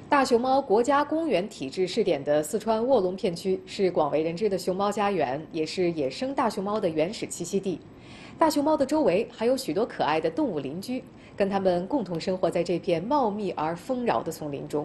大熊猫国家公园体制试点的四川卧龙片区是广为人知的熊猫家园，也是野生大熊猫的原始栖息地。大熊猫的周围还有许多可爱的动物邻居，跟它们共同生活在这片茂密而丰饶的丛林中。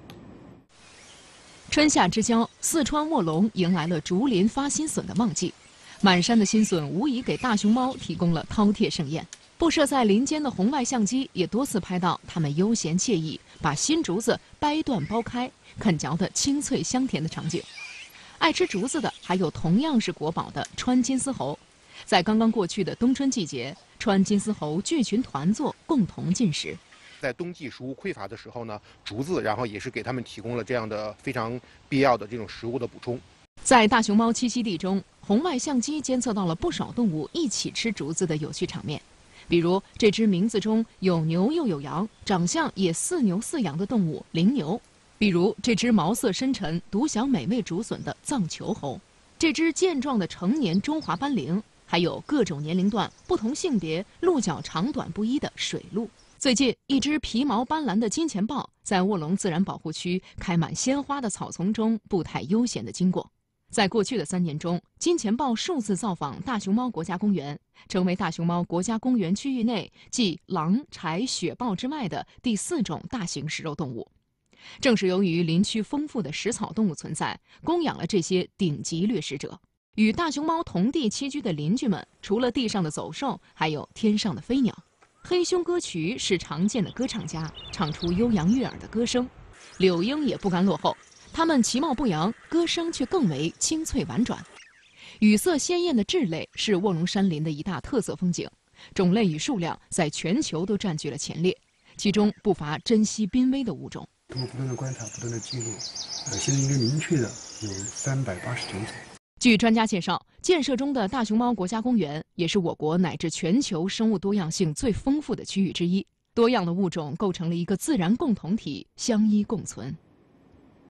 春夏之交，四川卧龙迎来了竹林发新笋的旺季，满山的新笋无疑给大熊猫提供了饕餮盛宴。布设在林间的红外相机也多次拍到它们悠闲惬意，把新竹子掰断剥开，啃嚼得清脆香甜的场景。爱吃竹子的还有同样是国宝的川金丝猴。在刚刚过去的冬春季节，川金丝猴聚群团坐，共同进食。 在冬季食物匮乏的时候呢，竹子也是给他们提供了这样的非常必要的这种食物的补充。 在大熊猫栖息地中，红外相机监测到了不少动物一起吃竹子的有趣场面。比如这只名字中有牛又有羊，长相也似牛似羊的动物羚牛；比如这只毛色深沉、独享美味竹笋的藏球猴；这只健壮的成年中华斑羚；还有各种年龄段、不同性别、鹿角长短不一的水鹿。最近，一只皮毛斑斓的金钱豹在卧龙自然保护区开满鲜花的草丛中步态悠闲地经过。在过去的3年中，金钱豹数次造访大熊猫国家公园，成为大熊猫国家公园区域内继狼、豺、雪豹之外的第4种大型食肉动物。正是由于林区丰富的食草动物存在，供养了这些顶级掠食者。与大熊猫同地栖居的邻居们，除了地上的走兽，还有天上的飞鸟。黑胸歌曲是常见的歌唱家，唱出悠扬悦耳的歌声。柳莺也不甘落后。它们其貌不扬，歌声却更为清脆婉转。羽色鲜艳的雉类是卧龙山林的一大特色风景，种类与数量在全球都占据了前列，其中不乏珍稀濒危的物种。 通过不断的观察、不断的记录，现在应该明确的有389种。 据专家介绍，建设中的大熊猫国家公园也是我国乃至全球生物多样性最丰富的区域之一，多样的物种构成了一个自然共同体，相依共存。